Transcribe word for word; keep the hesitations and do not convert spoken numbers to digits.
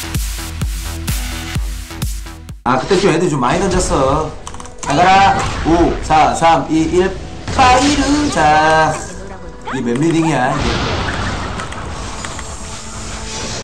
아, 그때 좀 애들 좀 많이 던졌어. 잘 가라. 오, 사, 삼, 이, 일, 파이르. 자, 이게 몇 리딩이야, 이게.